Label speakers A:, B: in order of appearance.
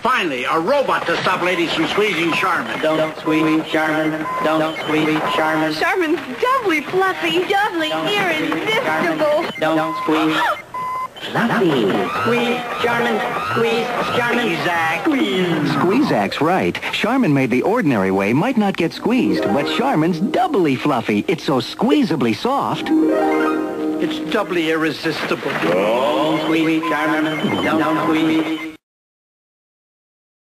A: Finally, a robot to stop ladies from squeezing Charmin.
B: Don't squeeze Charmin. Don't squeeze Charmin.
C: Charmin's doubly fluffy, doubly irresistible.
B: Don't squeeze. Fluffy. Squeeze Charmin. Squeeze Charmin.
A: Squeeze.
D: Squeezack's right. Charmin made the ordinary way might not get squeezed, but Charmin's doubly fluffy. It's so squeezably soft.
A: It's doubly irresistible.
B: Don't squeeze Charmin. Don't squeeze.